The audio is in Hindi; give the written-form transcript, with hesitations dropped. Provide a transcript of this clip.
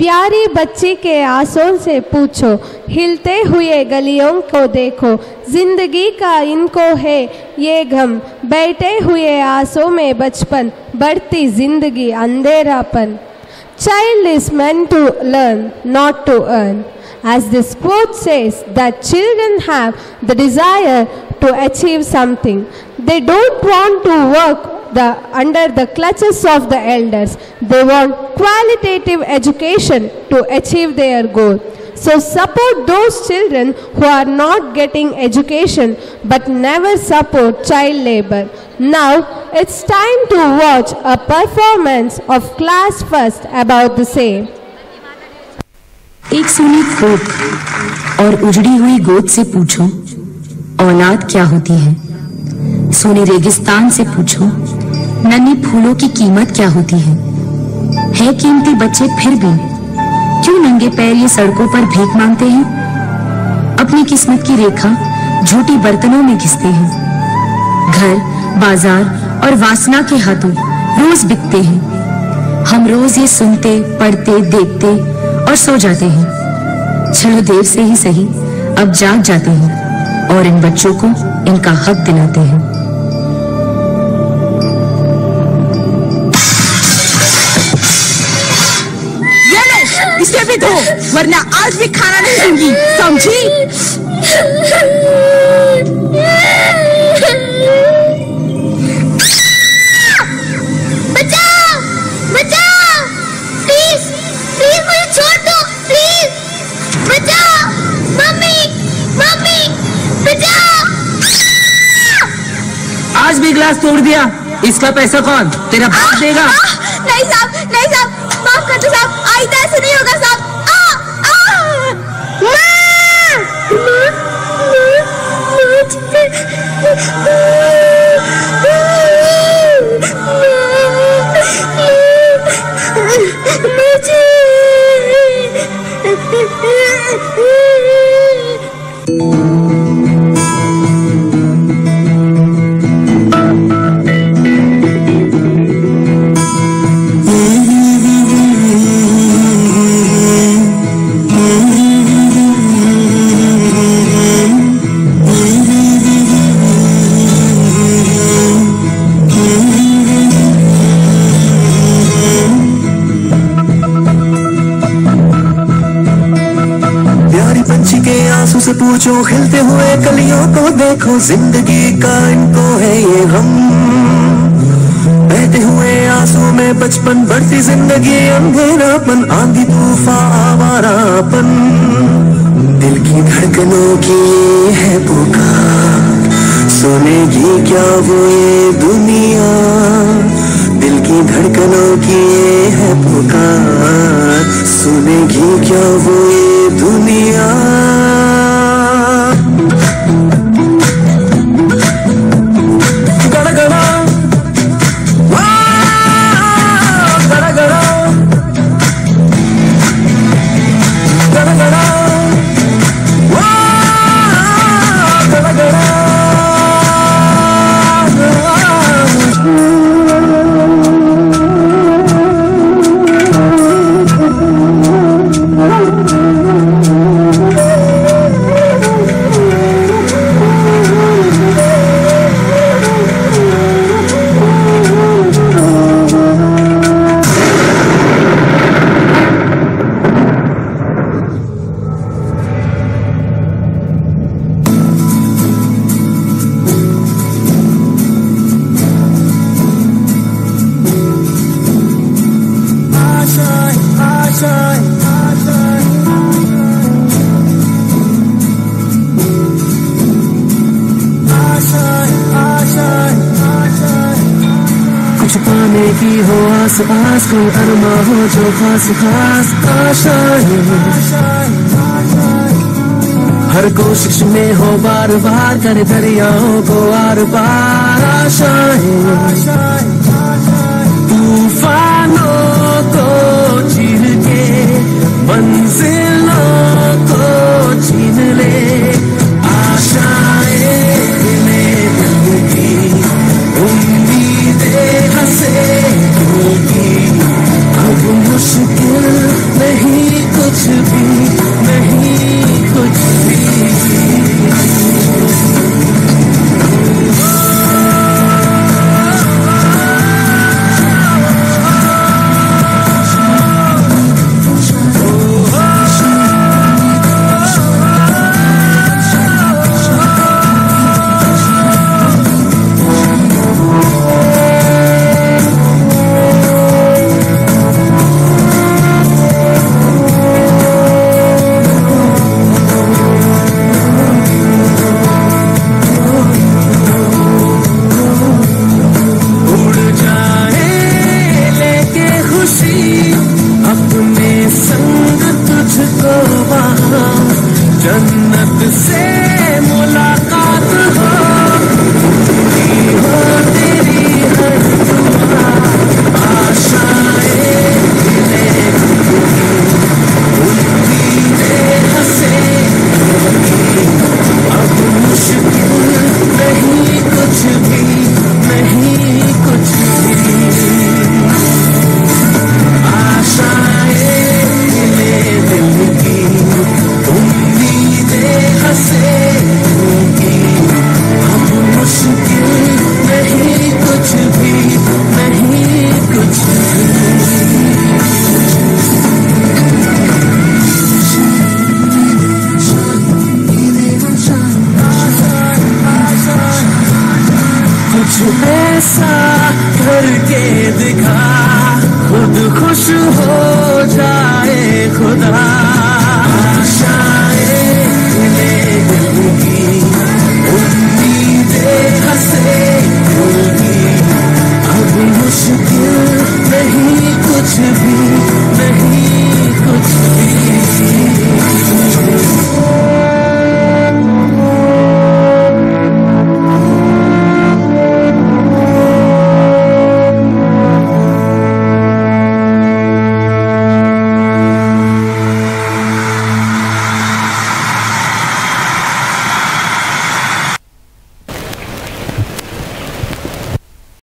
प्यारी बच्ची के आंसुओं से पूछो, हिलते हुए गलियों को देखो, जिंदगी का इनको है ये गम, बैठे हुए आंसुओं में बचपन, बढ़ती जिंदगी अंधेरापन। Child is meant to learn, not to earn. As this quote says, that children have the desire to achieve something. They don't want to work under the clutches of the elders. They want qualitative education to achieve their goal. So support those children who are not getting education but never support child labor. Now it's time to watch a performance of class first about the same. एक सुनी खोप और उजड़ी हुई गोद से पूछो, औलाद क्या होती है। सोनी रेगिस्तान से पूछो, नन्ही फूलों की कीमत क्या होती है कीमती बच्चे फिर भी क्यों नंगे पैर ये सड़कों पर भीख मांगते हैं। अपनी किस्मत की रेखा झूठी बर्तनों में घिसते हैं। घर, बाजार और वासना के हाथों रोज बिकते हैं। हम रोज ये सुनते, पढ़ते, देखते और सो जाते हैं। चलो देर से ही सही, अब जाग जाते हैं और इन बच्चों को इनका हक दिलाते हैं। इसे भी दो, वरना आज भी खाना नहीं दूंगी, समझी? बचाओ, बचाओ, प्लीज, प्लीज मुझे छोड़ दो, प्लीज, बचाओ, मम्मी, मम्मी, बचाओ। आज भी गिलास तोड़ दिया, इसका पैसा कौन? तेरा बाप देगा? नहीं साहब, नहीं साहब, माफ कर दो साहब, आइंदा ऐसे नहीं होगा साहब। से पूछो, खिलते हुए कलियों को देखो, जिंदगी का इनको है ये गम, बहते हुए आंसू में बचपन, बढ़ती जिंदगी अंधेरापन, आंधी तूफान आवारापन, दिल की धड़कनों की है पुकार, सुनेगी क्या वो ये दुनिया, दिल की धड़कनों की है पुकार, सुनेगी क्या वो ये दुनिया। की हो आस पास, कोई अरमा हो जो खास खास आशाएं, हर कोशिश में हो बार बार, कर दरियाओं को आर पार आशाएं, तूफानों को चीर के मंजिलों को छीन ले, आशाएं उम्मीदें हंसे, अब मुश्किल नहीं कुछ भी नहीं, कुछ भी। जन्नत से मुलाकात हो, पूरी हो तेरी हर दुआ, आशाएं मिले उम्मीदें हंसे, अब मुश्किल नहीं कुछ भी, नहीं कुछ भी। आशाएं मिले दिल की हंसे होगी, अब मुश्किल नहीं कुछ भी, नहीं कुछ भी। कुछ ऐसा करके दिखा, खुद खुश हो जाए खुदा।